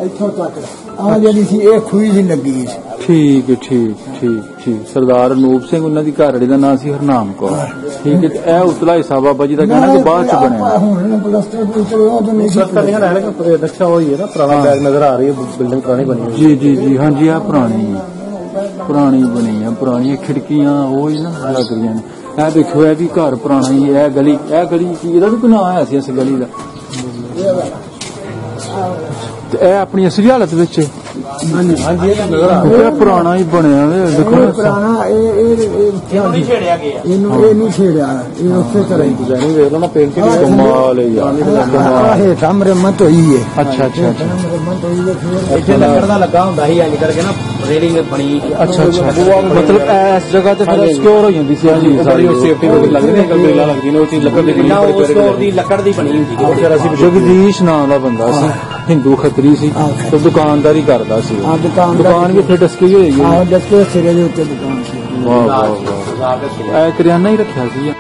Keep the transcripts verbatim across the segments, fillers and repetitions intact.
इत्थों तक आ जी सी ये खूही जी लगी। ठीक है ठीक ठीक ठीक। सरदार अनूप सिंह उन्हों की घरवाली का नाम से हरनाम कौर। ठीक है। यह उतला हिस्सा बाबा जी का कहना कि बाद च बनया नक्शा वही है ना, पुराना बैग नजर आ रही है, बिल्डिंग पुरानी बनी है। जी जी जी हाँ जी आ पुरानी पुरानी बनी है, पुरानी खिड़कियां वो ही ना लग रही हैं। यह देखो यह भी घर पुराना ही है। गली यह गली ਇਹਦਾ ਵੀ ਕੋਈ ਨਾਂ ਆਇਆ ਸੀ ਇਸ ਗਲੀ ਦਾ। ਤੇ ਇਹ ਆਪਣੀ ਅਸਲੀ ਹਾਲਤ ਵਿੱਚ ਹਾਂਜੀ ਹਾਂਜੀ ਇਹ ਨਜ਼ਰ ਆ ਰਿਹਾ ਪੁਰਾਣਾ ਹੀ ਬਣਿਆ ਦੇਖੋ ਪੁਰਾਣਾ ਇਹ ਇਹ ਨਹੀਂ ਛੇੜਿਆ ਗਿਆ ਇਹਨੂੰ ਇਹ ਨਹੀਂ ਛੇੜਿਆ ਇਹ ਉਸੇ ਤਰ੍ਹਾਂ ਹੀ ਡਿਜ਼ਾਈਨਿੰਗ ਵੇਖ ਲਓ ਨਾ, ਪੇਂਟਿੰਗ ਕਮਾਲ ਹੈ ਯਾਰ। ਇਹ ਸਾਹਮਣੇ ਮਤ ਹੋਈ ਹੈ। ਅੱਛਾ ਅੱਛਾ ਅੱਛਾ ਇੱਥੇ ਲੱਕੜ ਦਾ ਲੱਗਾ ਹੁੰਦਾ ਸੀ ਇੰਜ ਕਰਕੇ ਨਾ, ਰੇਲਿੰਗ ਬਣੀ। ਅੱਛਾ ਅੱਛਾ ਮਤਲਬ ਇਸ ਜਗ੍ਹਾ ਤੇ ਫਿਰ ਸਿਕਿਉਰ ਹੋ ਜਾਂਦੀ ਸੀ ਜੀ ਸਾਰੀ ਸੇਫਟੀ ਵਗੈਰਾ ਲੱਗਦੀ ਨੇ, ਗਲਬੇਲਾ ਲੱਗਦੀ ਨੇ, ਉਹ ਚੀਜ਼ ਲੱਕੜ ਦੀ ਨਾ, ਉਸ ਦੌਰ ਦੀ ਲੱਕੜ ਦੀ ਬਣੀ ਹੁੰਦੀ ਸੀ। ਫਿਰ ਅਸੀਂ ਜਗਦੀਸ਼ ਨਾਂ ਦਾ ਬੰਦਾ ਸੀ, ਹਿੰਦੂ ਖੱਤਰੀ ਸੀ ਤੇ ਦੁਕਾਨਦਾਰੀ ਕਰਦਾ ਸੀ। ਦੁਕਾਨ ਵੀ ਇੱਥੇ ਡਸਕੀ ਹੋਈ ਹੈ। ਆਹ ਡਸਕੇ ਸਿਰੇ ਦੇ ਉੱਤੇ ਦੁਕਾਨ ਸੀ। ਵਾਹ ਵਾਹ ਵਾਹ। ਇਹ ਕਰਿਆਨਾ ਹੀ ਰੱਖਿਆ ਸੀ।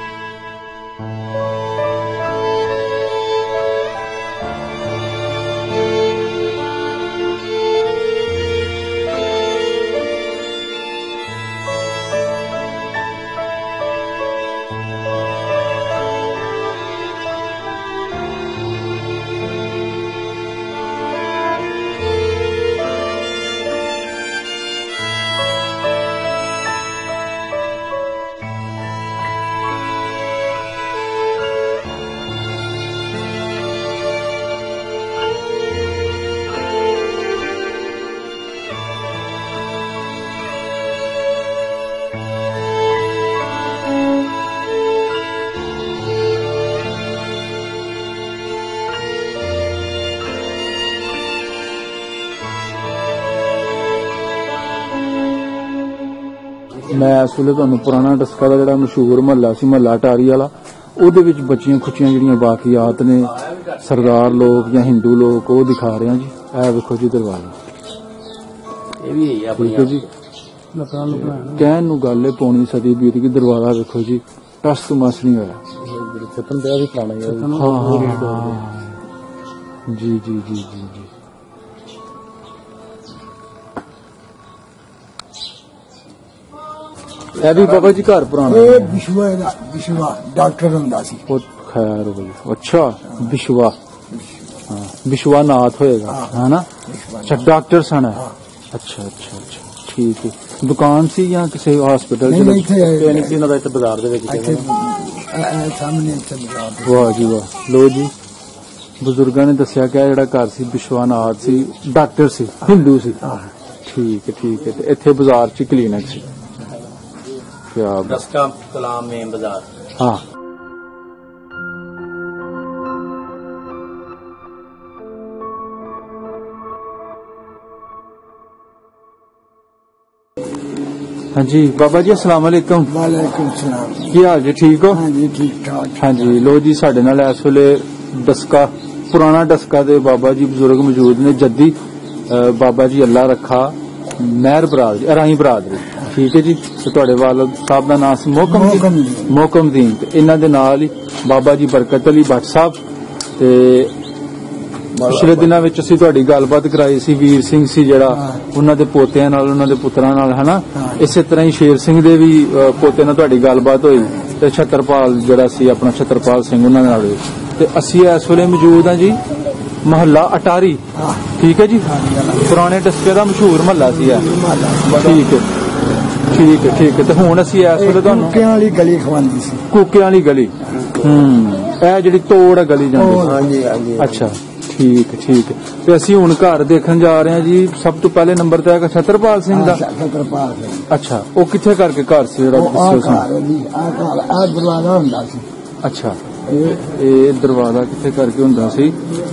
मैं इस वेले तुहानूं पुराना डस्का का जिहड़ा मशहूर महला सी महला अटारी वाला उहदे विच बचियां खुचियां जिहड़ियां बाकियात ने सरदार लोग या हिंदू लोग वो दिखा रहे हैं जी। ए देखो जी दरवाजा ठीक है जी। कहण नूं गल है पौनी सदी बीत गई, दरवाजा देखो जी टस तो मस नहीं होया। जी जी जी जी जी। ਇਹ ਵੀ ਬਾਬਾ ਜੀ ਘਰ ਪੁਰਾਣਾ ਇਹ ਵਿਸ਼ਵਾ ਦਾ ਵਿਸ਼ਵਾ ਡਾਕਟਰ ਹੁੰਦਾ ਸੀ। ਉਹ ਖੈਰ ਹੋ ਗਈ। ਅੱਛਾ ਵਿਸ਼ਵਾ ਹਾਂ ਵਿਸ਼ਵਾਨਾਥ ਹੋਏਗਾ ਹੈ ਨਾ। ਅੱਛਾ ਡਾਕਟਰ ਸਨ। ਅੱਛਾ ਅੱਛਾ ਅੱਛਾ ਠੀਕ ਹੈ। ਦੁਕਾਨ ਸੀ ਜਾਂ ਕਿਸੇ ਹਸਪੀਟਲ ਚ? ਕਲੀਨਿਕ ਸੀ ਉਹਨਾਂ ਦਾ ਇੱਥੇ ਬਾਜ਼ਾਰ ਦੇ ਵਿੱਚ ਸਾਹਮਣੇ ਇੱਥੇ ਬਾਜ਼ਾਰ। ਵਾਹ ਜੀ ਵਾਹ। ਲੋ ਜੀ ਬਜ਼ੁਰਗਾਂ ਨੇ ਦੱਸਿਆ ਕਿ ਜਿਹੜਾ ਘਰ ਸੀ ਵਿਸ਼ਵਾਨਾਥ ਸੀ, ਡਾਕਟਰ ਸੀ, ਹਿੰਦੂ ਸੀ। ਠੀਕ ਹੈ ਠੀਕ ਹੈ। ਤੇ ਇੱਥੇ ਬਾਜ਼ਾਰ ਚ ਕਲੀਨਿਕ ਸੀ। डस्का कलाम में बाजार। हाँ हाँ जी बाबा जी अस्सलाम वालेकुम। वालेकुम सलाम। की हाल जी ठीक हो? हाँ जी ठीक ठाक। हाँ जी लो जी साडे नाल इस वेले डस्का पुराना डस्का दे बाबा जी बुजुर्ग मौजूद ने। जद्दी बाबा जी अल्लाह रखा महर बरादरी अराही बरादरी ठीक है जी। तो तुहाडे वालिद साहब का नाम सी मोहकम जी मोहकमदीन। ते इन्हां दे नाल ही बाबा जी बरकत अली भट्ट साहब। ते पिछले दिनों में असीं तुहाडी गलबात कराई सी वीर सिंह सी जिहड़ा उन्हां दे पोतियां नाल उन्हां दे पुत्रां नाल है ना। इसे तरह ही शेर सिंह दे भी पोते नाल तुहाडी गलबात होई ते छतरपाल जिहड़ा सी अपना छतरपाल सिंह उन्हां नाल होई। ते असीं इस वेले मौजूद हां जी महला अटारी ठीक है जी। पुराने डस्के का मशहूर महला सी ठीक है ठीक है ठीक है। तो हुण असीं इस वेले तुहानूं कूकियां वाली गली खवांदी सी। कूकियां वाली गली हम्म ए जिहड़ी तोड़ गली जांदी। हां जी हां जी। अच्छा ठीक ठीक है। तो असीं हुण घर देखण जा रहे हैं जी। सब तो पहले नंबर ते है छतरपाल सिंह दा। छतरपाल सिंह अच्छा वो किथे करके घर सी जिहड़ा आ दरवाजा हुंदा सी। अच्छा ये दरवाजा किथे करके हुंदा सी।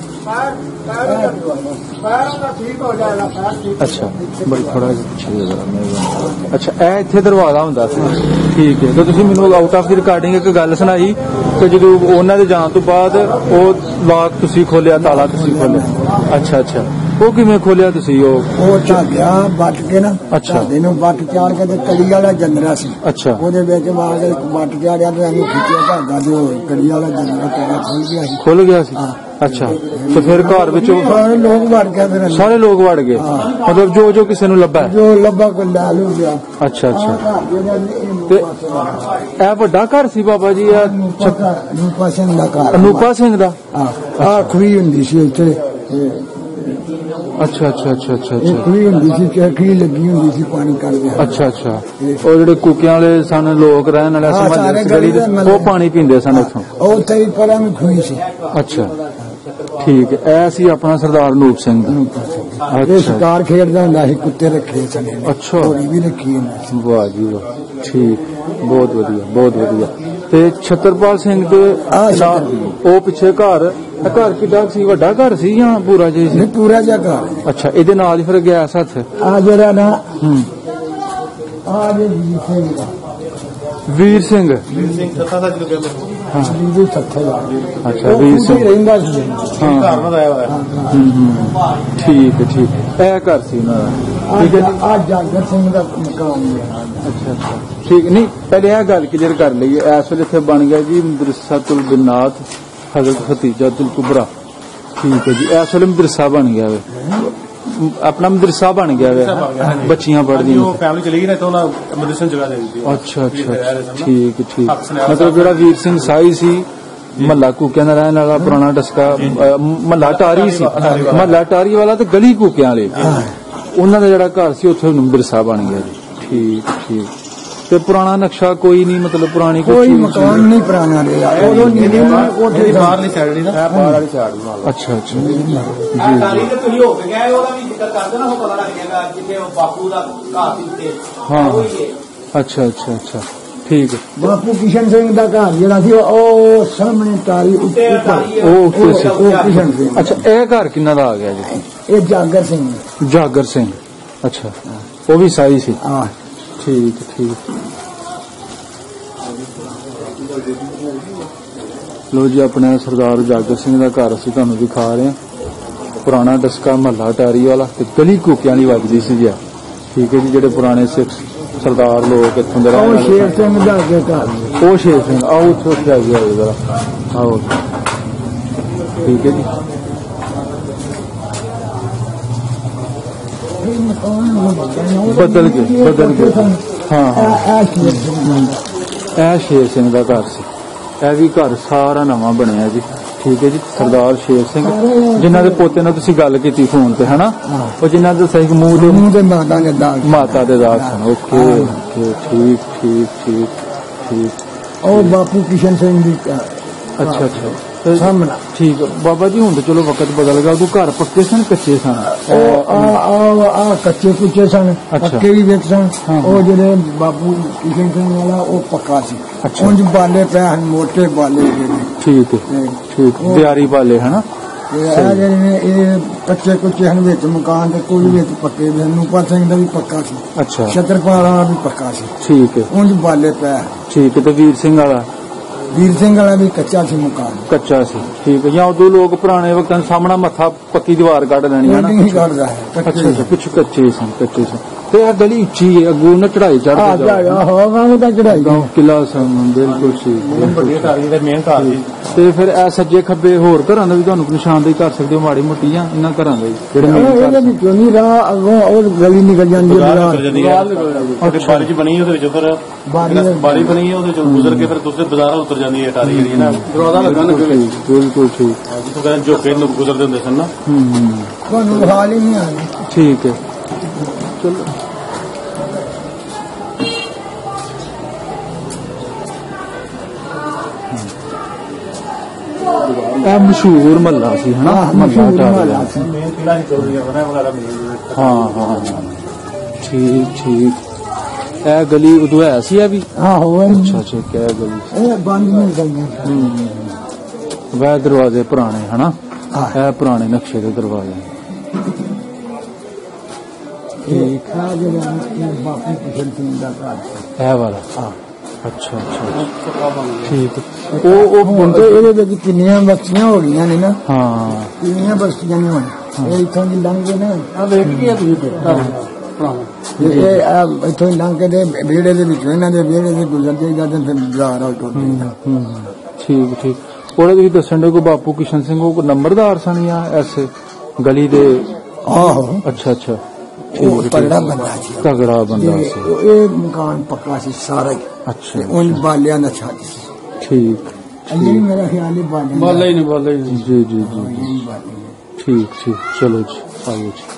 अच्छा बड़ी थोड़ा जिहा अच्छा ए इत्थे दरवाजा हुंदा सी ठीक है। तो तुसीं मैनूं आउट ऑफ द रिकॉर्डिंग एक गल सुनाई कि जो उन्हां दे जाण तो बाद वो लॉक तुसीं खोलिया ताला तुसीं खोलिया। अच्छा अच्छा ਉਹ ਕਿਵੇਂ ਖੋਲਿਆ ਤੁਸੀਂ? ਉਹ ਉਹ ਝਾਗਿਆ ਵੱਟ ਕੇ ਨਾ, ਅੱਛਾ। ਝਾਗੇ ਨੂੰ ਵੱਟ ਚਾੜ ਕੇ ਤੇ ਕੜੀ ਵਾਲਾ ਜੰਦਰਾ ਸੀ, ਅੱਛਾ ਉਹਦੇ ਵਿੱਚ ਬਾਅਦ ਵੱਟ ਚਾੜਿਆ ਤੇ ਇਹਨੂੰ ਖਿੱਚਿਆ ਝਾਗਾ ਤੇ ਉਹ ਕੜੀ ਵਾਲਾ ਜੰਦਰਾ ਪੈਣਾ ਖੁੱਲ ਗਿਆ ਸੀ। ਖੁੱਲ ਗਿਆ ਸੀ? ਹਾਂ। ਅੱਛਾ, ਤੇ ਫਿਰ ਘਰ ਵਿੱਚ ਉਹ ਸਾਰੇ ਲੋਕ ਵੜ ਗਏ, ਫਿਰ ਸਾਰੇ ਲੋਕ ਵੜ ਗਏ, ਮਤਲਬ ਜੋ ਜੋ ਕਿਸੇ ਨੂੰ ਲੱਭਾ? ਜੋ ਲੱਭਾ ਕੋਈ ਲੈ ਲੂ ਗਿਆ। ਅੱਛਾ ਅੱਛਾ। ਆਹ ਘਰ ਜਿਹੜਾ ਇਹ ਤੇ ਇਹ ਵੱਡਾ ਘਰ ਸੀ ਬਾਬਾ ਜੀ? ਇਹ ਅਨੂਪਾ ਸਿੰਘ ਦਾ ਘਰ। ਅਨੂਪਾ ਸਿੰਘ ਦਾ? ਆਹ ਖੂਹੀ ਹੁੰਦੀ ਸੀ ਇੱਥੇ। ਅੱਛਾ ਅੱਛਾ ਅੱਛਾ ਅੱਛਾ ਇਹ ਅੱਛਾ ਖੂਹੀ ਹੁੰਦੀ ਸੀ, ਚਰਖੀ ਲੱਗੀ ਹੁੰਦੀ ਸੀ ਪਾਣੀ ਕੱਢਦੇ। ਅੱਛਾ ਅੱਛਾ। ਉਹ ਜਿਹੜੇ ਕੁੱਕਿਆਂ ਵਾਲੇ ਸਨ ਲੋਕ ਰਹਿਣ ਵਾਲੇ ਹਾਂ, ਸਮਾਜ ਸਾਰੇ ਗਲੀ ਦੇ, ਗਲੀ ਦੇ ਉਹ ਪਾਣੀ ਪੀਂਦੇ ਸਨ ਇੱਥੋਂ? ਉਹ ਤੇ ਪਰਾਂ ਨੂੰ ਖੂਹੀ ਸੀ। ਅੱਛਾ ਠੀਕ ਹੈ। ਇਹ ਸੀ ਆਪਣਾ ਸਰਦਾਰ ਅਨੂਪ ਸਿੰਘ ਦਾ? ਇਹ ਅੱਛਾ ਸ਼ਿਕਾਰ ਖੇਡਦਾ ਹੁੰਦਾ ਸੀ, ਕੁੱਤੇ ਰੱਖੇ ਸਨ, ਅੱਛਾ। ਘੋੜੀ ਵੀ ਰੱਖੀ ਹੁੰਦੀ। ਵਾਹ ਜੀ ਵਾਹ, ਠੀਕ, ਬਹੁਤ ਵਧੀਆ ਬਹੁਤ ਵਧੀਆ। ਤੇ ਛਤਰਪਾਲ ਸਿੰਘ ਦੇ ਆਹ ਨਾਲ ਉਹ ਪਿੱਛੇ ਘਰ, ਇਹ ਘਰ ਕਿੱਡਾ ਸੀ? ਵੱਡਾ ਘਰ ਸੀ ਜਾਂ ਪੂਰਾ ਜਿਹਾ ਸੀ? ਨਹੀਂ, ਪੂਰਾ ਜਿਹਾ ਘਰ। ਅੱਛਾ, ਇਹਦੇ ਨਾਲ ਹੀ ਫਿਰ ਗੈਸ ਹੱਥ? ਆ ਜਿਹੜਾ ਨਾ ਹੂੰ, ਆ ਜੇ ਵੀਰ ਸਿੰਘ ਦਾ, ਵੀਰ ਸਿੰਘ। ਵੀਰ ਸਿੰਘ ਸੱਤਾ ਸੱਚ ਲੱਗਿਆ ਮੈਨੂੰ। ਹਾਂ ਵੀਰ ਸੱਥੇ ਦਾ। ਅੱਛਾ, ਉਹ ਵੀਰ ਉੱਥੇ ਸਿੰਘ। ਹੀ ਰਹਿੰਦਾ ਸੀ। ਹਾਂ ਘਰ ਨਾਲ ਆਇਆ ਹੋਇਆ। ਹੂੰ ਹੂੰ, ਠੀਕ ਹੈ ਠੀਕ। ਇਹ ਘਰ ਸੀ ਉਹਨਾਂ ਦਾ, ਠੀਕ ਹੈ ਜੀ। ਆ ਜਾਗਰ ਸਿੰਘ ਦਾ ਮਕਾਨ ਹੈ। ਅੱਛਾ ਅੱਛਾ, ਠੀਕ। ਨਹੀਂ, ਪਹਿਲੇ ਇਹ ਗੱਲ ਕਲੀਅਰ ਕਰ ਲਈਏ, ਇਸ ਵੇਲੇ ਇੱਥੇ ਬਣ ਗਿਆ ਜੀ ਮਦਰਸਾਤੁਲ ਬਿਨਾਤ ਹਜ਼ਰਤ ਖਤੀਜਾਤੁਲ ਕੁਬਰਾ। ਠੀਕ ਹੈ ਜੀ, ਇਸ ਵੇਲੇ ਮਦਰਸਾ ਬਣ ਗਿਆ ਵੇ, ਆਪਣਾ ਮਦਰਸਾ ਬਣ ਗਿਆ ਵੇ, ਬੱਚੀਆਂ ਪੜ੍ਹਦੀਆਂ। ਉਹ ਫੈਮਿਲੀ ਚਲੀ ਗਈ ਨਾ ਤਾਂ ਉਹਨਾਂ ਮਦਰਸਨ ਜਗ੍ਹਾ ਦੇ ਦਿੱਤੀ। ਅੱਛਾ ਅੱਛਾ, ਠੀਕ ਠੀਕ। ਮਤਲਬ ਜਿਹੜਾ ਵੀਰ ਸਿੰਘ ਸਾਈ ਸੀ, ਮਹੱਲਾ ਕੂਕਿਆਂ ਦਾ ਰਹਿਣ ਵਾਲਾ, ਪੁਰਾਣਾ ਡਸਕਾ ਮਹੱਲਾ ਟਾਰੀ ਸੀ, ਮਹੱਲਾ ਟਾਰੀ ਵਾਲਾ ਤੇ ਗਲੀ ਕੂਕਿਆਂ ਵਾਲੇ, ਉਹਨਾਂ ਦਾ ਜਿਹੜਾ ਘਰ ਸੀ ਉੱਥੇ ਮਦਰਸਾ ਬਣ ਗਿਆ ਜੀ। ਠੀਕ ਠੀਕ। ਤੇ ਪੁਰਾਣਾ ਨਕਸ਼ਾ ਕੋਈ ਨਹੀਂ, ਮਤਲਬ ਪੁਰਾਣੀ ਕੋਈ ਮਕਾਨ ਨਹੀਂ ਪੁਰਾਣਾ ਰਿਹਾ। ਉਦੋਂ ਨੀਲੇ ਕੋਠੇ ਬਾਹਰਲੀ ਸਾਈਡ ਨਹੀਂ ਨਾ, ਬਾਹਰ ਵਾਲੀ ਸਾਈਡ ਨਾਲ। ਅੱਛਾ ਅੱਛਾ ਜੀ ਜੀ। ਤਾਰੀਖ ਤੇ ਤੁਸੀਂ ਹੋ ਕੇ ਗਏ, ਉਹਦਾ ਵੀ ਜ਼ਿਕਰ ਕਰ ਦੇਣਾ, ਉਹ ਪਤਾ ਲੱਗ ਜਾਏਗਾ ਜਿੱਥੇ ਉਹ ਬਾਪੂ ਦਾ ਘਰ ਸੀ ਉੱਤੇ। ਹਾਂ, ਅੱਛਾ ਅੱਛਾ ਅੱਛਾ, ਠੀਕ ਹੈ। ਬਾਪੂ ਕਿਸ਼ਨ ਸਿੰਘ ਦਾ ਘਰ ਜਿਹੜਾ ਸੀ ਉਹ ਸਾਹਮਣੇ ਟਾਰੀ ਉੱਤੇ, ਉਹ ਉੱਤੇ ਸੀ। ਉਹ ਕਿਸ਼ਨ ਸਿੰਘ। ਅੱਛਾ, ਇਹ ਘਰ ਕਿੰਨਾ ਦਾ ਆ ਗਿਆ ਜੀ? ਇਹ ਜਾਗਰ ਸਿੰਘ। ਜਾਗਰ ਸਿੰਘ। ਅੱਛਾ, ਉਹ ਵੀ ਸਾਈ ਸੀ? ਹਾਂ, ਠੀਕ ਠੀਕ। ਲੋ ਜੀ, ਆਪਣੇ ਸਰਦਾਰ ਜਾਗਰ ਸਿੰਘ ਦਾ ਘਰ ਅਸੀਂ ਤੁਹਾਨੂੰ ਦਿਖਾ ਰਹੇ ਹਾਂ, ਪੁਰਾਣਾ ਡਸਕਾ ਮਹੱਲਾ ਟਾਰੀ ਵਾਲਾ ਤੇ ਗਲੀ ਕੂਕਿਆਂ ਦੀ ਵੱਜਦੀ ਸੀ ਜੀ। ਠੀਕ ਹੈ ਜੀ, ਜਿਹੜੇ ਪੁਰਾਣੇ ਸਿੱਖ ਸਰਦਾਰ ਲੋਕ ਇੱਥੋਂ ਦੇ ਰਹਿਣ ਉਹ ਵਾਲੇ। ਸ਼ੇਰ ਸਿੰਘ ਦਾ ਅੱਗੇ ਘਰ। ਉਹ ਸ਼ੇਰ ਸਿੰਘ, ਆਓ ਉੱਥੇ ਉੱਥੇ ਆ ਗਿਆ ਜਰਾ, ਆਓ। ਠੀਕ ਹੈ ਜੀ। ਬਦਲ ਗਏ ਬਦਲ ਗਏ। ਹਾਂ ਹਾਂ, ਇਹ ਸ਼ੇਰ ਸਿੰਘ ਦਾ ਘਰ ਸੀ। ਇਹ ਵੀ ਘਰ ਸਾਰਾ ਨਵਾਂ ਬਣਿਆ ਜੀ। ਠੀਕ ਹੈ ਜੀ, ਸਰਦਾਰ ਸ਼ੇਰ ਸਿੰਘ, ਜਿਨ੍ਹਾਂ ਦੇ ਪੋਤੇ ਨਾਲ ਤੁਸੀਂ ਗੱਲ ਕੀਤੀ ਫੋਨ ਤੇ, ਹਨਾ? ਉਹ ਜਿਨ੍ਹਾਂ ਦਾ ਸਹੀ ਮੂੰਹ ਦੇ ਮੂੰਹ ਦੇ ਮਾਤਾ ਦੇ ਦਾਗ, ਮਾਤਾ ਦੇ ਦਾਗ ਸਨ। ਓਕੇ ਓਕੇ, ਠੀਕ ਠੀਕ ਠੀਕ ਠੀਕ। ਉਹ ਬਾਪੂ ਕਿਸ਼ਨ ਸਿੰਘ ਦੀ ਘਰ। ਅੱਛਾ ਅੱਛਾ, ਸਾਹਮਣਾ। ਠੀਕ ਹੈ ਬਾਬਾ ਜੀ, ਹੁਣ ਤਾਂ ਚਲੋ ਵਕਤ ਬਦਲ ਗਿਆ, ਉਦੋਂ ਘਰ ਪੱਕੇ ਸਨ ਕੱਚੇ ਸਨ? ਉਹ ਆ ਆ ਆ ਕੱਚੇ ਕੁੱਚੇ ਸਨ, ਪੱਕੇ ਵੀ ਵਿੱਚ ਸਨ। ਉਹ ਜਿਹੜੇ ਬਾਪੂ ਕਿਸ਼ਨ ਸਿੰਘ ਵਾਲਾ ਉਹ ਪੱਕਾ ਸੀ। ਉਂਝ ਬਾਲੇ ਪੈ ਹਨ, ਮੋਟੇ ਬਾਲੇ ਜਿਹੜੇ। ਠੀਕ ਹੈ ਠੀਕ, ਦਿਹਾੜੀ ਵਾਲੇ, ਹਨਾ? ਇਹ ਜਿਹੜੇ ਇਹ ਕੱਚੇ ਕੁੱਚੇ ਹਨ, ਵਿੱਚ ਮਕਾਨ ਦੇ ਕੋਈ ਵਿੱਚ ਪੱਕੇ ਵੀ ਹਨ। ਨੂਪਾ ਸਿੰਘ ਦਾ ਵੀ ਪੱਕਾ ਸੀ। ਅੱਛਾ, ਛਤਰਪਾਲ ਵਾਲਾ ਵੀ ਪੱਕਾ ਸੀ। ਠੀਕ ਹੈ, ਉਂਝ ਬਾਲੇ ਪੈ। ਠੀਕ ਹੈ। ਤੇ ਵੀਰ ਸਿੰਘ ਵਾਲਾ? ਵੀਰ ਸਿੰਘ ਵਾਲਾ ਵੀ ਕੱਚਾ ਸੀ ਮਕਾਨ। ਕੱਚਾ ਸੀ, ਠੀਕ ਹੈ। ਜਾਂ ਉਦੋਂ ਲੋਕ ਪੁਰਾਣੇ ਵਕਤਾਂ ਸਾਹਮਣਾ ਮੱਥਾ ਪੱਕੀ ਦੀਵਾਰ ਕੱਢ ਲੈਣੀ, ਹੈ ਨਾ? ਨਹੀਂ ਕੱਢਦਾ ਹੈ। ਅੱਛਾ ਅੱਛਾ, ਪਿੱਛੇ ਕੱਚੇ ਸਨ, ਕੱਚੇ ਸਨ। ਤੇ ਇਹ ਗਲੀ ਉੱਚੀ ਹੈ, ਅੱਗੋਂ ਨਾ ਚੜਾਈ ਚੜ੍ਹਦੇ ਜਾਓ। ਹੋਗਾ ਉਹਦਾ ਚੜਾਈ ਕਿਲਾ ਸਨ, ਬਿਲਕੁਲ ਸੀ। ਵੱਡੀ ਟਾਰੀ ਦਾ ਮੇਨ ਘਰ ਸੀ। ਤੇ ਫਿਰ ਇਹ ਸੱਜੇ ਖੱਬੇ ਹੋਰ ਘਰਾਂ ਦਾ ਵੀ ਤੁਹਾਨੂੰ ਨਿਸ਼ਾਨਦੇਹੀ ਕਰ ਸਕਦੇ ਹੋ, ਮਾੜੀ ਮੋਟੀ, ਜਾਂ ਇਹਨਾਂ ਘਰਾਂ ਦੇ ਜਿਹੜੇ ਮੇਨ ਘਰ ਸੀ? ਕਿਉਂ ਨਹੀਂ ਰਾਹ ਅੱਗੋਂ ਉਹ ਗਲੀ ਨਿਕਲ ਜਾਂਦੀ ਹੈ। ਬਾਰੀ ਚ ਬਣੀ, ਉਹਦੇ ਵਿੱਚ ਫਿਰ ਬਾਰੀ ਬਣੀ ਹੈ, ਉਹਦੇ ਚੋਂ ਗੁਜ਼ਰ ਕੇ ਫਿਰ ਦੂਸਰੇ ਬਾਜ਼ਾਰਾਂ ਉਤਰ ਜਾਂਦੀ ਹੈ ਟਾਰੀ ਜਿਹੜੀ ਨਾ, ਦਰਵਾਜ਼ਾ ਲੱਗਾ ਨਾ। ਬਿਲਕੁਲ ਠੀਕ। ਜਿੱਥੋਂ ਕਹਿੰਦੇ ਝੋਕੇ ਲੋਕ ਗੁਜ਼ਰਦੇ ਹੁੰਦੇ ਸਨ ਨਾ। ਹੂੰ, ਤੁਹਾਨੂੰ ਹਾਲ ਹੀ ਨਹੀਂ ਆਉਂਦੀ। ਠੀਕ ਹੈ, ਚਲੋ। ਇਹ ਮਸ਼ਹੂਰ ਮਹੱਲਾ ਸੀ, ਹਨਾ? ਮਸ਼ਹੂਰ ਮਹੱਲਾ ਸੀ। ਮੇਨ ਕਿਲਾ ਹੀ ਚੌਧਰੀ ਵਗੈਰਾ ਵਗੈਰਾ ਮੇਨ। ਹਾਂ ਹਾਂ, ਠੀਕ ਠੀਕ। ਇਹ ਗਲੀ ਉਦੋਂ ਹੈ ਸੀ? ਇਹ ਵੀ? ਹਾਂ ਹੋਵੇ। ਅੱਛਾ ਅੱਛਾ, ਕਿਆ ਗਲੀ? ਇਹ ਬੰਦ ਨਹੀਂ ਗਈਆਂ। ਹੂੰ, ਵੈ ਦਰਵਾਜ਼ੇ ਪੁਰਾਣੇ, ਹਨਾ? ਇਹ ਪੁਰਾਣੇ ਨਕਸ਼ੇ ਦੇ ਦਰਵਾਜ਼ੇ। ਠੀਕ ਆ, ਜਿਹੜਾ ਬਾਪੂ ਕਿਸ਼ਨ ਸਿੰਘ ਦਾ ਘਰ। ਇਹ ਵਾਲਾ? ਹਾਂ। ਅੱਛਾ ਅੱਛਾ, ਠੀਕ। ਉਹ ਉਹ ਹੁਣ ਤੇ ਇਹਦੇ ਵਿੱਚ ਕਿੰਨੀਆਂ ਬਸਤੀਆਂ ਹੋ ਗਈਆਂ ਨੇ ਨਾ? ਹਾਂ, ਕਿੰਨੀਆਂ ਬਸਤੀਆਂ ਨਹੀਂ ਹੋਣੀਆਂ। ਇਹ ਇੱਥੋਂ ਦੀ ਲੰਘ ਕੇ ਨਾ ਆ ਵੇਖ ਕੀ ਤੁਸੀਂ ਪੁਰਾਣਾ ਇਹ ਇੱਥੋਂ ਲੰਘ ਕੇ ਦੇ ਵਿਹੜੇ ਦੇ ਵਿੱਚੋਂ ਇਹਨਾਂ ਦੇ ਵਿਹੜੇ ਦੇ ਗੁਜ਼ਰਦੇ ਜਾਂਦੇ ਫਿਰ ਬਾਜ਼ਾਰ ਆ ਟੁੱਟਦੇ। ਠੀਕ ਠੀਕ। ਉਹਦੇ ਤੁਸੀਂ ਦੱਸਣ ਦੇ ਕੋ ਬਾਪੂ ਕਿਸ਼ਨ ਸਿੰਘ ਉਹ ਨੰਬਰਦਾਰ ਸਨ ਜਾਂ ਐਸੇ ਗਲੀ ਦੇ? ਆਹੋ। ਅੱਛਾ ਅੱਛਾ। ਉਹ ਤਗੜਾ ਬੰਦਾ ਸੀ, ਤਗੜਾ ਬੰਦਾ ਸੀ। ਇਹ ਮਕਾਨ ਪੱਕਾ ਸੀ ਸਾਰਾ ਹੀ। ਅੱਛਾ। ਉਹ ਬਾਲਿਆਂ ਦਾ ਛੱਤ ਸੀ। ਠੀਕ। ਇਹ ਮੇਰਾ ਖਿਆਲ ਹੈ ਬਾਲਿਆਂ ਬਾਲਾ ਹੀ ਨਹੀਂ ਬਾਲਾ ਹੀ ਨਹੀਂ। ਜੀ ਜੀ ਜੀ ਠੀਕ ਠੀਕ। ਚਲੋ ਜੀ ਆਇਓ ਜੀ।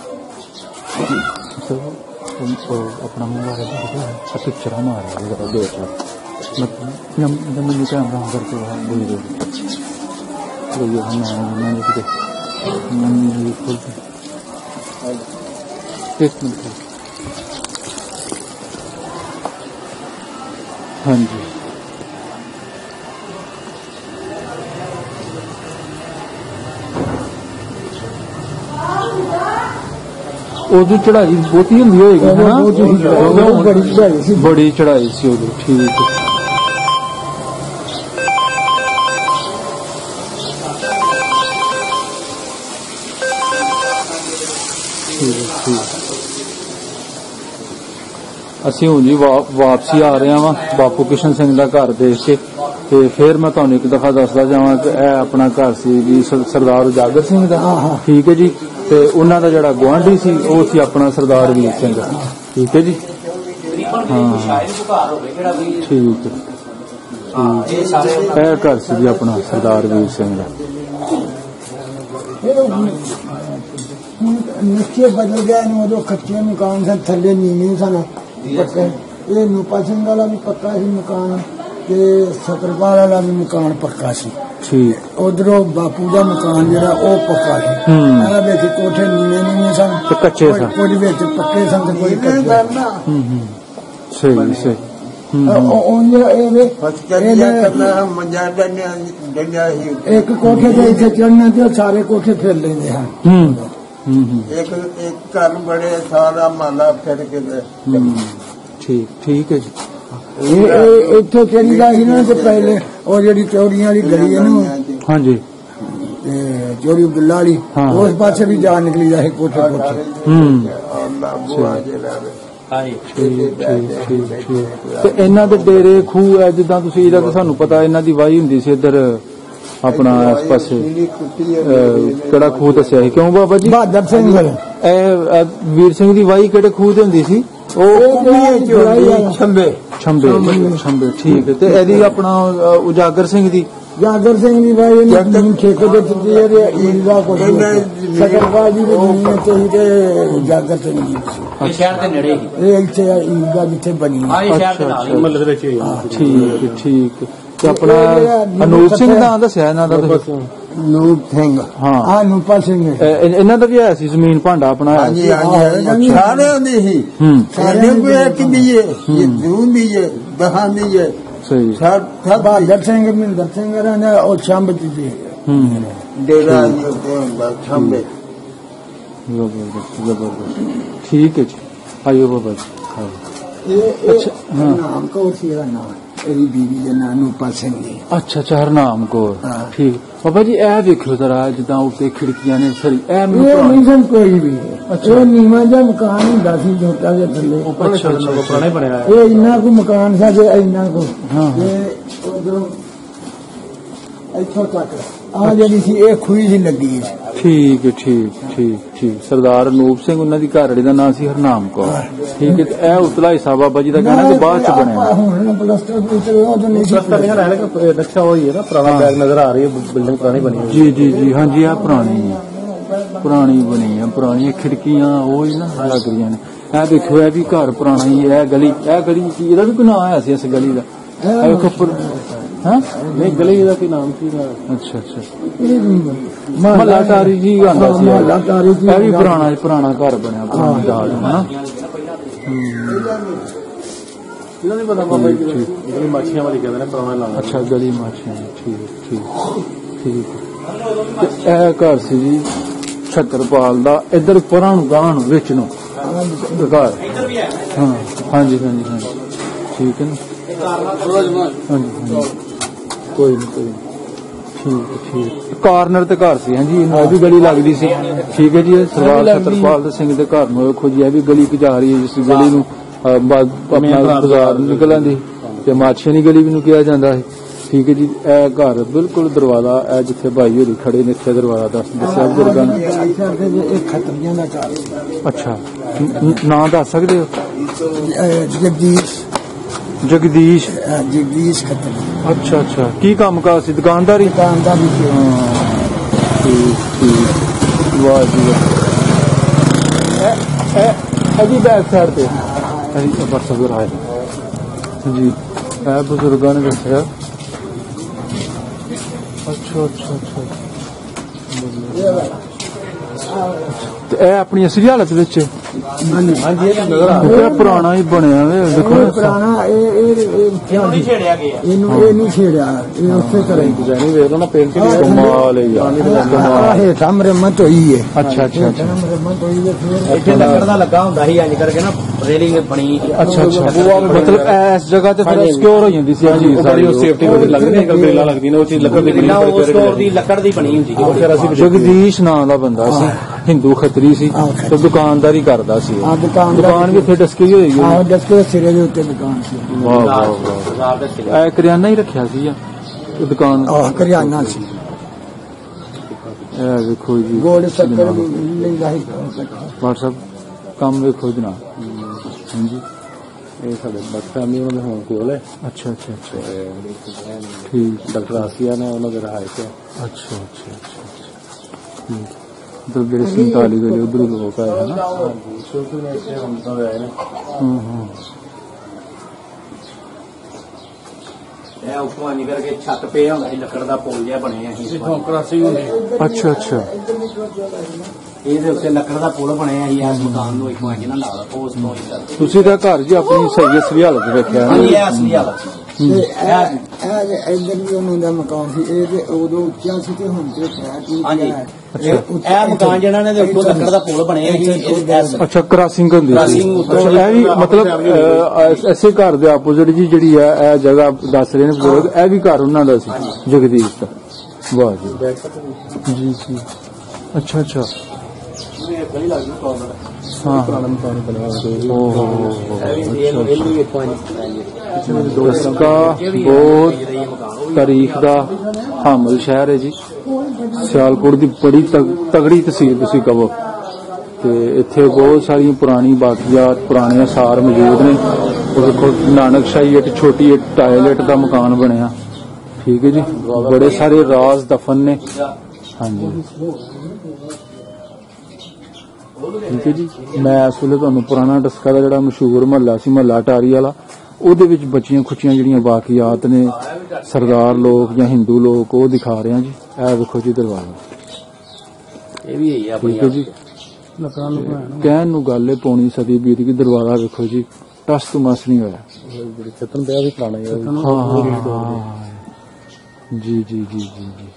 अपना मोबाइल पिक्चर हमारा दो चार मतलब मैंने कैमरा करके बोल एक मिनट। हाँ जी उदू चढ़ाई बहुती होंगी होगी है ना? बड़ी चढ़ाई सी उदू। ठीक असी हूँ जी वा, वापसी आ रहे वा बापू किशन सिंह का घर देख के ते फिर मैं तुहानू एक दफा दसदा जावां कि यह अपना घर सी जी सरदार उजागर सिंह दा। ठीक है जी। ते उन्हां दा जिहड़ा गुआंढी सी ओह सी अपना सरदार वीर सिंह। ठीक है जी। हाँ ठीक है। घर सी जी अपना सरदार वीर सिंह दा। नीचे बदल गया जो कच्चे मकान सन थले नीवे सन पक्के। ये नूपा सिंह वाला भी पक्का सी मकान ते सतरपाल वाला भी मकान पक्का सी। ठीक। उधरों बापू का मकान जरा ओ पक्का है। देखिए कोठे नीवे नीवे सन कच्चे सन, कुछ बिच पक्के सन ते कोई कच्चे। सही सही। एक कोठे से इतने चढ़ने से सारे कोठे फिर लेंगे हैं। एक एक घर बड़े सारा माला फिर के। ठीक ठीक है जी। इतों चली जाएगी ना तो पहले और जी चौड़ियां वाली गली है ना। हाँ जी। चौड़ी बिल्ला वाली उस पास भी जा निकली जाए कोठे कोठे। इन्हां दे डेरे खूह है जिदा तुसीं इहदा तां सानूं पता इन्हां दी वाही हुंदी सी इधर अपना इस पासे केड़ा खूह दस्सिया सी क्यों बाबा जी? बहादुर सिंह वीर सिंह दी वाही केड़े खूह ते हुंदी सी? छंबे छंबे छंबे। ठीक है। ते एदी अपना उजागर सिंह दी जागर सिंह की भाई ठेके पे चुकी है ईदगा को सकरपाल जी चाहिए जागर सिंह जी शहर के नेड़े ही ये इतने ईदगा जिथे बनी मतलब ठीक ठीक। ते अपना अनूप सिंह दा दस्सिया इन्हां दा अनूप सिंह। हाँ अनूपा सिंह इन्हां दा भी है सी जमीन भांडा अपना सारे दी ही सारे को एक दी है ये दून दी है दहां दी है। सही। बहादुर सिंह मिंदर सिंह रहना और शाम दी डेरा छंबे। जबरदस्त जबरदस्त। ठीक है जी आइयो बाबा जी। अच्छा नाम कौर सी नाम मेरी बीवी का नाम अनूपा सिंह जी। अच्छा अच्छा हरनाम कौर। ठीक बाबा जी ए देखो जरा जिदा उत्ते खिड़कियां ने सरी ए नहीं सन कोई भी। अच्छा नीवा जा मकान हुंदा सी छोटा जिहा थल्ले। अच्छा अच्छा पुराना बनया ये इन्ना को मकान सा जे इन्ना को। हाँ इथों तक आ जी सी ये खुई सी लगी। ठीक है ठीक ठीक ठीक। सरदार अनूप सिंह उन्हां दी घरवाली दा नाम सी हरनाम कौर। ठीक है। ए उतला हिस्सा बाबा जी दा कहना कि बाद च बनया हुण प्लास्टर प्लास्टर नहीं है लेकिन नक्शा वही है ना पुराना बैग नजर आ रही है बिल्डिंग पुरानी बनी है। जी जी जी हाँ जी आ पुरानी पुरानी बनी है पुरानी खिड़कियां वो ही ना लग रही ने। ए देखो ए भी घर पुराना ही है गली ए गली एदा भी कोई नाम आया सी इस गली दा नहीं गली का की नाम की? अच्छा अच्छा महला टारी जी आंदा सी महला टारी जी भी पुराना पुराना घर बनया पुराना दाल है ना। नहीं पता बाबा जी माछियां वाली कहते हैं पुराना लाना। अच्छा गली माछियां ठीक ठीक ठीक। ए घर सी जी छतरपाल दा इधर परां गां विच नु घर। हाँ हाँ जी हाँ जी हाँ जी ठीक है ना। हाँ जी हाँ जी कोई नहीं कोई नहीं ਠੀਕ ਠੀਕ ਕਾਰਨਰ ਤੇ ਘਰ ਸੀ ਹਾਂਜੀ ਇਹ ਵੀ ਗਲੀ ਲੱਗਦੀ ਸੀ ਠੀਕ ਹੈ ਜੀ ਇਹ ਸਰਦਾਰ ਸਤਰਪਾਲ ਸਿੰਘ ਦੇ ਘਰ ਨੂੰ ਵੇਖੋ ਜੀ ਇਹ ਵੀ ਗਲੀ ਜਾ ਰਹੀ ਹੈ ਜਿਸ ਗਲੀ ਨੂੰ ਆਪਣਾ ਬਾਜ਼ਾਰ ਨਿਕਲਣ ਦੀ ਤੇ ਮਾਛੀਆਣੀ ਗਲੀ ਵੀ ਨੂੰ ਕਿਹਾ ਜਾਂਦਾ ਹੈ ਠੀਕ ਹੈ ਜੀ ਇਹ ਘਰ ਬਿਲਕੁਲ ਦਰਵਾਜ਼ਾ ਇਹ ਜਿੱਥੇ ਭਾਈ ਹੋਰੀ ਖੜੇ ਨੇ ਇੱਥੇ ਦਰਵਾਜ਼ਾ ਦੱਸ ਦੱਸਿਆ ਬਜ਼ੁਰਗਾਂ ਨੇ ਇਹ ਖੱਤਰੀਆਂ ਦਾ ਘਰ ਸੀ। ਅੱਛਾ ਨਾਂ ਦੱਸ ਸਕਦੇ ਹੋ ਜਗਦੀਸ਼ ਜਗਦੀਸ਼ ਜਗਦੀਸ਼ ਖੱਤਰੀ। ਅੱਛਾ ਅੱਛਾ ਕੀ ਕੰਮ ਕਾਰ ਸੀ ਦੁਕਾਨਦਾਰੀ ਦੁਕਾਨਦਾਰੀ ਸੀ ਠੀਕ ਠੀਕ ਵਾਹ ਜੀ ਇਹ ਇਹਦੀ ਬੈਕ ਸਾਈਡ ਤੇ ਅਰੀ ਬਰਸਗਰ ਆਏ ਜੀ ਇਹ ਬਜ਼ੁਰਗਾਂ ਨੇ ਦੱਸਿਆ ਅੱਛਾ ਅੱਛਾ ਅੱਛਾ ਤੇ ਇਹ ਆਪਣੀ ਅਸਲੀ ਹਾਲਤ ਵਿੱਚ ਹਾਂਜੀ ਇਹ ਪੁਰਾਣਾ ਹੀ ਬਣਿਆ ਵੇ ਦੇਖੋ ਪੁਰਾਣਾ ਇਹ ਨਹੀਂ ਛੇੜਿਆ ਗਿਆ ਇਹਨੂੰ ਇਹ ਨਹੀਂ ਛੇੜਿਆ ਇਹ ਉੱਥੇ ਕਰੇ ਡਿਜ਼ਾਈਨ ਵੇਖ ਲਓ ਨਾ ਪੇਂਟਿੰਗ ਕਮਾਲ ਹੈ ਯਾਰ ਇਹ ਸਮਰਮਤ ਹੋਈ ਹੈ ਅੱਛਾ ਅੱਛਾ ਅੱਛਾ ਸਮਰਮਤ ਹੋਈ ਹੈ ਫਿਰ ਇੱਥੇ ਲੱਕੜ ਦਾ ਲੱਗਾ ਹੁੰਦਾ ਸੀ ਇੰਜ ਕਰਕੇ ਨਾ ਰੇਲਿੰਗ ਬਣੀ ਅੱਛਾ ਅੱਛਾ ਮਤਲਬ ਇਸ ਜਗ੍ਹਾ ਤੇ ਫਿਰ ਸਿਕਿਉਰ ਹੋ ਜਾਂਦੀ ਸੀ ਇਹ ਚੀਜ਼ ਸਾਰੀ ਉਹ ਸੇਫਟੀ ਲੱਗਦੀ ਨਹੀਂ ਗਰੇਲਾ ਲੱਗਦੀ ਨੇ ਉਹ ਚੀਜ਼ ਲੱਕੜ ਦੀ ਬਣੀ ਉਹ ਸਟੋਰ ਦੀ ਲੱਕੜ ਦੀ ਬਣੀ ਹੁੰਦੀ ਸੀ। ਜਗਦੀਸ਼ ਨਾਂ ਦਾ ਬੰਦਾ ਸੀ ਹਿੰਦੂ ਖੱਤਰੀ ਸੀ ਤੇ ਦੁਕਾਨਦਾਰੀ ਕਰਦਾ ਸੀ ਆ ਦੁਕਾਨ ਦੁਕਾਨ ਵੀ ਇੱਥੇ ਡਸਕੀ ਹੋਏਗੀ ਆਹ ਡਸਕੇ ਸਿਰੇ ਦੇ ਉੱਤੇ ਦੁਕਾਨ ਸੀ ਵਾਹ ਵਾਹ ਵਾਹ ਇਹ ਕਰਿਆਨਾ ਹੀ ਰੱਖਿਆ ਸੀ ਜਾਂ ਦੁਕਾਨ ਆਹ ਕਰਿਆਨਾ ਸੀ ਇਹ ਵੇਖੋ ਜੀ ਗੋਲ ਸ਼ੱਕਰ ਲੈਂਦਾ ਸੀ WhatsApp ਕੰਮ ਵੇਖੋ ਜਨਾਬ ਹਾਂਜੀ ਇਹ ਸਾਡੇ ਡਾਕਟਰ ਆਮੀ ਉਹਨਾਂ ਦੇ ਹੋਣ ਕੋਲ ਹੈ ਅੱਛਾ ਅੱਛਾ ਅੱਛਾ ਠੀਕ ਡਾਕਟਰ ਆਸੀਆ ਨੇ ਉਹਨਾਂ ਦੇ ਰਹਾਇਸ਼ ਹੈ ਅੱਛਾ ਅੱਛਾ ਅੱਛਾ ਠੀਕ तो मेरे संताली गले उधर लोग आए हैं ना छोटू ने इतने हमसा आए ना हम्म हम्म ਇਹ ਉੱਪਰੋਂ ਨਿਕਲ ਕਰਕੇ ਛੱਤ ਪਿਆ ਹੁੰਦਾ ਸੀ ਲੱਕੜ ਦਾ ਪੁਲ ਜਿਹਾ ਬਣਿਆ ਸੀ इतों करासी हुई अच्छा अच्छा ਇਹਦੇ ਉੱਤੇ ਲੱਕੜ ਦਾ ਪੁਲ ਬਣਿਆ ਸੀ ਇਸ ਮਕਾਨ ਨੂੰ ਇੱਕ ਵਾਰ ਨਾ ਨਾਲ ਉਸ ਤੋਂ ਹੀ ਚੱਲ ਤੁਸੀਂ ਤਾਂ ਘਰ ਜੀ ਆਪਣੀ ਸਹੀ ਅਸਲੀ ਹਾਲਤ ਵੇਖਿਆ ਹਾਂਜੀ ਇਹ ਅਸਲੀ ਹਾਲਤ ਸੀ। ਤੇ ਇਹ ਇਹ ਇੱਧਰ ਵੀ ਉਹਨਾਂ ਦਾ ਮਕਾਨ ਸੀ ਇਹ ਤੇ ਉਦੋਂ ਉੱਚਾ ਸੀ ਤੇ ਹੁਣ ਤੇ ਫਲੈਟ ਹੀ ਹਾਂਜੀ ਅੱਛਾ ਇਹ ਮਕਾਨ ਜਿਹੜਾ ਨੇ ਦੇ ਉੱਤੋਂ ਲੱਕੜ ਦਾ ਪੁਲ ਬਣਿਆ ਸੀ ਇਹ ਐਸ ਅੱਛਾ ਕ੍ਰਾਸਿੰਗ ਹੁੰਦੀ ਸੀ Crossing ਉੱਧਰ ਅੱਛਾ ਇਹ ਵੀ ਮਤਲਬ ਐਸੇ ਘਰ ਦੇ ਆਪੋਜ਼ਿਟ ਜੀ ਜਿਹੜੀ ਹੈ ਇਹ ਜਗ੍ਹਾ ਦੱਸ ਰਹੇ ਨੇ ਬਜ਼ੁਰਗ ਇਹ ਵੀ ਘਰ ਉਹਨਾਂ ਦਾ ਸੀ ਜਗਦੀਸ਼ ਦਾ ਵਾਹ ਜੀ ਜੀ ਜੀ ਅੱਛਾ ਅੱਛਾ ਹਾਂ पुराना मकान बना ਦਸਕਾ ਬਹੁਤ ਤਾਰੀਖ ਦਾ ਹਾਮਲ ਸ਼ਹਿਰ ਹੈ ਜੀ ਸਿਆਲਕੋਟ ਦੀ ਬੜੀ ਤਗੜੀ ਤਹਿਸੀਲ ਤੁਸੀਂ ਕਹੋ ਤੇ ਇੱਥੇ ਬਹੁਤ ਸਾਰੀਆਂ ਪੁਰਾਣੀ ਬਾਕੀਆਤ ਪੁਰਾਣੇ ਆਸਾਰ ਮੌਜੂਦ ਨੇ ਉਹ ਦੇਖੋ ਨਾਨਕਸ਼ਾਹੀ ਇੱਕ ਛੋਟੀ ਇੱਕ ਟਾਇਲਟ ਦਾ ਮਕਾਨ ਬਣਿਆ ਠੀਕ ਹੈ ਜੀ ਬੜੇ ਸਾਰੇ ਰਾਜ਼ ਦਫਨ ਨੇ ਹਾਂਜੀ ਠੀਕ ਹੈ ਜੀ ਮੈਂ ਇਸ ਵੇਲੇ ਤੁਹਾਨੂੰ ਪੁਰਾਣਾ ਡਸਕਾ ਦਾ ਜਿਹੜਾ ਮਸ਼ਹੂਰ ਮਹੱਲਾ ਸੀ ਮਹੱਲਾ ਟਾਰੀ ਵਾਲਾ ਉਹਦੇ ਵਿੱਚ ਬਚੀਆਂ ਖੁਚੀਆਂ ਜਿਹੜੀਆਂ ਬਾਕੀਆਤ ਨੇ ਸਰਦਾਰ ਲੋਕ ਜਾਂ ਹਿੰਦੂ ਲੋਕ ਉਹ ਦਿਖਾ ਰਹੇ ਆ ਜੀ ਇਹ ਵੇਖੋ ਜੀ ਦਰਵਾਜ਼ਾ ਇਹ ਵੀ ਹੈ ਆਪਣੀ ਠੀਕ ਹੈ ਜੀ ਕਹਿਣ ਨੂੰ ਗੱਲ ਹੈ ਪੌਣੀ ਸਦੀ ਬੀਤ ਗਈ ਦਰਵਾਜ਼ਾ ਵੇਖੋ ਜੀ ਟਸ ਤੋਂ ਮਸ ਨਹੀਂ ਹੋਇਆ छतन पे भी पुराना है ਹਾਂ ਹਾਂ ਜੀ ਜੀ ਜੀ ਜੀ ਜੀ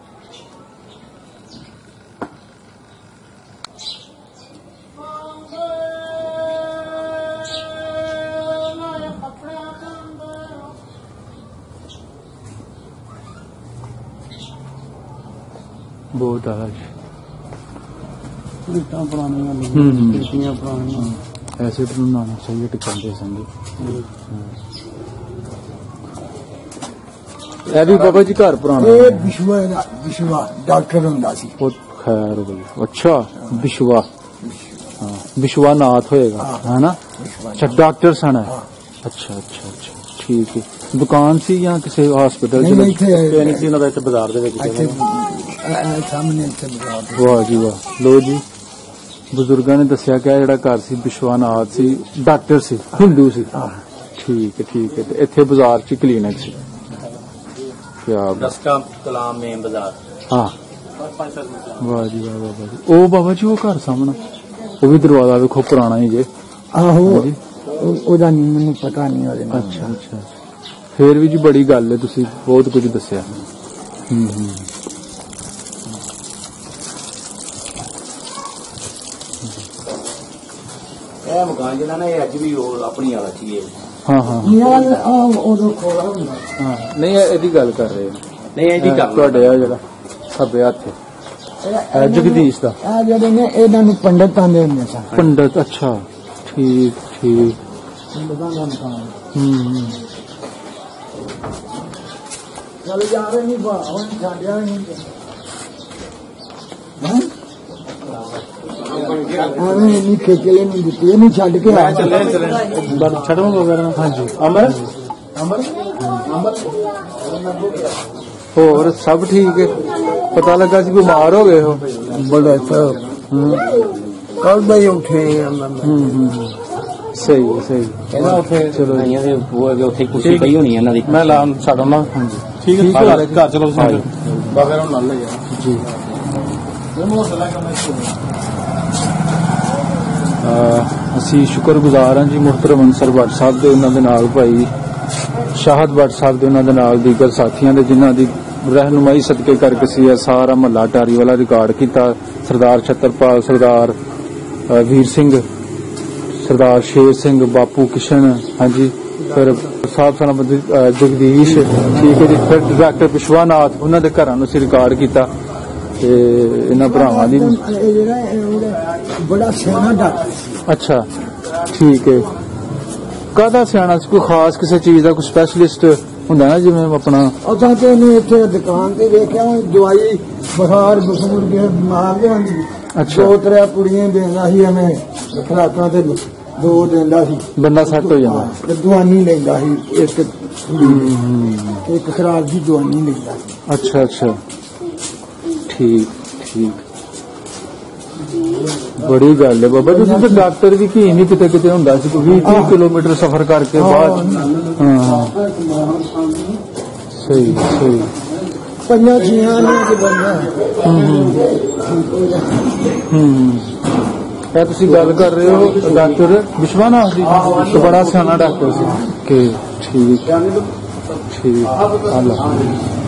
बहुत आला जी पुराना पुराना ऐसे तो नाना चाहिए टिकाते संगे ਇਹ ਵੀ ਬਾਬਾ ਜੀ ਘਰ ਪੁਰਾਣਾ ਇਹ ਵਿਸ਼ਵਾ ਦਾ ਵਿਸ਼ਵਾ ਡਾਕਟਰ ਹੁੰਦਾ ਸੀ ਬਹੁਤ ਖੈਰ ਬਈ ਅੱਛਾ ਵਿਸ਼ਵਾ ਹਾਂ ਵਿਸ਼ਵਾਨਾਥ ਹੋਏਗਾ ਹੈ ਨਾ ਅੱਛਾ ਡਾਕਟਰ ਸਨ ਅੱਛਾ ਅੱਛਾ ਅੱਛਾ ਠੀਕ ਹੈ ਦੁਕਾਨ ਸੀ ਜਾਂ ਕਿਸੇ ਹਸਪੀਟਲ ਨਹੀਂ ਨਹੀਂ ਚ ਇੱਥੇ ਕਲੀਨਿਕ ਸੀ ਉਹਨਾਂ ਦਾ ਇੱਥੇ ਬਾਜ਼ਾਰ ਦੇ ਵਿੱਚ ਇੱਥੇ ਇਹ ਸਾਹਮਣੇ ਇੱਥੇ ਬਾਜ਼ਾਰ ਵਾਹ ਜੀ ਵਾਹ ਲੋ ਜੀ ਬਜ਼ੁਰਗਾਂ ਨੇ ਦੱਸਿਆ ਕਿ ਇਹ ਜਿਹੜਾ ਘਰ ਸੀ ਵਿਸ਼ਵਾਨਾਥ ਸੀ ਡਾਕਟਰ ਸੀ ਹਿੰਦੂ ਸੀ ਠੀਕ ਹੈ ਠੀਕ ਹੈ ਤੇ ਇੱਥੇ ਬਾਜ਼ਾਰ ਚ ਕਲੀਨਿਕ ਸੀ ਕਿਆ ਦਸਕਾ ਕਲਾਮ ਮੇਨ ਬਾਜ਼ਾਰ ਹਾਂ ਵਾਹ ਜੀ ਵਾਹ ਬਾਬਾ ਜੀ ਉਹ ਬਾਬਾ ਜੀ ਉਹ ਘਰ ਸਾਹਮਣੇ ਉਹ ਵੀ ਦਰਵਾਜ਼ਾ ਵੇਖੋ ਪੁਰਾਣਾ ਹੀ ਜੇ ਆਹੋ ਉਹ- ਉਹਦਾ ਨਹੀਂ ਮੈਨੂੰ ਪਤਾ ਨਹੀਂ ਉਹਦੇ ਨਾਲ ਅੱਛਾ ਅੱਛਾ ਫੇਰ ਵੀ ਜੀ ਬੜੀ ਗੱਲ ਹੈ ਤੁਸੀਂ ਬਹੁਤ ਕੁਝ ਦੱਸਿਆ ਹੂੰ ਹੂੰ ਇਹ ਮਕਾਨ ਜਿਹੜਾ ਨਾ ਇਹ ਅੱਜ ਵੀ ਉਹ ਆਪਣੀ ਵਾਲਾ ਸੀ ਇਹ ਹਾਂ ਹਾਂ ਯਾਰ ਆਹ ਉਦੋਂ ਖੋਲਾ ਹੁੰਦਾ ਹਾਂ ਨਹੀਂ ਇਹ- ਇਹਦੀ ਗੱਲ ਕਰ ਰਹੇ ਨੇ ਨਹੀਂ ਇਹ ਜੀ ਕਰ ਤੁਹਾਡੇ ਆ ਜਿਹੜਾ ਖੱਬੇ ਹੱਥ ਇਹ ਜਗਦੀਸ਼ ਦਾ ਆ ਜਿਹੜੇ ਨੇ ਇਹਨਾਂ ਨੂੰ ਪੰਡਤ ਆਂਦੇ ਹੁੰਦੇ ਸਨ। ਪੰਡਤ, ਅੱਛਾ ਠੀਕ ਠੀਕ। ਪੰਡਤਾਂ ਦਾ ਮਕਾਨ। ਹੂੰ ਚਲ ਜਾ ਰਹੇ ਨਹੀਂ ਬਾਹਰ ਛੱਡਿਆ ਨਹੀਂ ਹਾਂ ਐਵੇਂ ਇੰਨੀ ਖੇਚਲੇ ਨਹੀਂ ਦਿੱਤੀ ਇਹਨੂੰ ਛੱਡ ਕੇ ਆ ਚੱਲੇ ਚੱਲੇ ਬਸ ਛੱਡਵਾਂਗੇ ਵਗੈਰਾ। ਹਾਂਜੀ ਅਮਰ ਅਮਰ ਅਮਰ ਹੋਰ ਸਭ ਠੀਕ ਹੈ? ਪਤਾ ਲੱਗਾ ਸੀ ਬਿਮਾਰ ਹੋ ਗਏ ਹੋ बड़ा साहब कल भाई उठे ਸਹੀ ਹੈ, ਸਹੀ ਕਹਿੰਦਾ ਉੱਥੇ ਚਲੋ ਜੀ। ਆਈਆਂ ਦੇ ਉਹ ਅੱਗੇ ਉੱਥੇ ਕੁਰਸੀ ਪਈ ਹੋਣੀ ਇਹਨਾਂ ਦੀ। ਮੈਂ ਲਾ ਛੱਡ ਆਉਣਾ। ਹਾਂਜੀ ਠੀਕ ਹੈ ਘਰ ਘਰ ਚਲੋ ਤੁਸੀਂ ਬਾਬੇ ਨੂੰ ਨਾਲ ਲੈ ਜਾ ਜੀ। ਅਹ ਅਸੀਂ ਸ਼ੁਕਰਗੁਜ਼ਾਰ ਹਾਂ ਜੀ ਮੁਹਤਰਮ ਅੰਸਰ ਭੱਟ ਸਾਹਿਬ ਦੇ, ਉਹਨਾਂ ਦੇ ਨਾਲ ਭਾਈ ਸ਼ਾਹਦ ਭੱਟ ਸਾਹਿਬ ਦੇ, ਉਹਨਾਂ ਦੇ ਨਾਲ ਦੀਗਰ ਸਾਥੀਆਂ ਦੇ ਜਿਨ੍ਹਾਂ ਦੀ ਰਹਿਨੁਮਾਈ ਸਦਕੇ ਕਰਕੇ ਸੀ ਇਹ ਸਾਰਾ ਮਹੱਲਾ ਟਾਰੀ ਵਾਲਾ ਰਿਕਾਰਡ ਕੀਤਾ। ਸਰਦਾਰ ਛਤਰਪਾਲ, ਸਰਦਾਰ ਵੀਰ ਸਿੰਘ, ਸਰਦਾਰ ਸ਼ੇਰ ਸਿੰਘ, ਬਾਪੂ ਕਿਸ਼ਨ, ਹਾਂਜੀ ਫਿਰ ਸਾਹਿਬ ਸਲਾਮਤ ਜਗਦੀਸ਼, ਠੀਕ ਹੈ ਜੀ। ਫਿਰ ਡਾਕਟਰ ਵਿਸ਼ਵਾਨਾਥ, ਉਹਨਾਂ ਦੇ ਘਰਾਂ ਨੂੰ ਅਸੀਂ ਰਿਕਾਰਡ ਕੀਤਾ ਤੇ ਇਹਨਾਂ ਭਰਾਵਾਂ ਦੀ। ਇਹ ਜਿਹੜਾ ਇਹ ਬੜਾ ਸਿਆਣਾ ਡਾਕਟਰ। ਅੱਛਾ ਠੀਕ ਹੈ। ਕਾਹਦਾ ਸਿਆਣਾ ਸੀ? ਕੋਈ ਖਾਸ ਕਿਸੇ ਚੀਜ਼ ਦਾ ਕੋਈ ਸਪੈਸ਼ਲਿਸਟ ਹੁੰਦਾ ਨਾ, ਜਿਵੇਂ ਆਪਣਾ ਅਸਾਂ ਤੇ ਇਹਨੂੰ ਇੱਥੇ ਦੁਕਾਨ ਤੇ ਵੇਖਿਆ ਦਵਾਈ ਬੁਖਾਰ ਬਸੂਰ ਕੇ ਬਿਮਾਰ ਜਾਂਦੀ। ਅੱਛਾ। ਦੋ ਤਰ੍ਹਾਂ ਕੁੜੀਆਂ ਦੇਣਾ ਸੀ ਐਵੇਂ ਖਰਾਕਾਂ ਤੇ ਦੋ ਦਿੰਦਾ ਸੀ ਬੰਦਾ ਸੈੱਟ ਹੋ ਜਾਂਦਾ। ਤੇ ਦਵਾਈ ਲੈਂਦਾ ਸੀ ਇੱਕ ਇੱਕ ਖਰਾਬ ਦੀ ਦਵਾਈ ਲੈਂਦਾ ਸੀ। ਅੱਛਾ ਅੱਛਾ ਠੀਕ ਠੀਕ। ਬੜੀ ਗੱਲ ਹੈ ਬਾਬਾ ਜੀ। ਤੁਸੀਂ ਤਾਂ ਡਾਕਟਰ ਵੀ ਕੀ ਨਹੀਂ ਕਿਤੇ ਕਿਤੇ ਹੁੰਦਾ ਸੀ, ਕੋਈ ਵੀਹ ਤੀਹ ਕਿਲੋਮੀਟਰ ਸਫ਼ਰ ਕਰਕੇ ਬਾਅਦ। ਹਾਂ ਸਹੀ ਸਹੀ। ਪੰਜਾਂ ਛੀਆਂ ਨੇ ਕਿ ਬੰਦਾ ਹੂੰ ਇਹ ਤੁਸੀਂ ਗੱਲ ਕਰ ਰਹੇ ਹੋ ਡਾਕਟਰ ਵਿਸ਼ਵਾਨਾਥ ਦੀ, ਤਾਂ ਬੜਾ ਸਿਆਣਾ ਡਾਕਟਰ ਸੀ ਕਿ ਠੀਕ ਠੀਕ। ਅੱਲਾ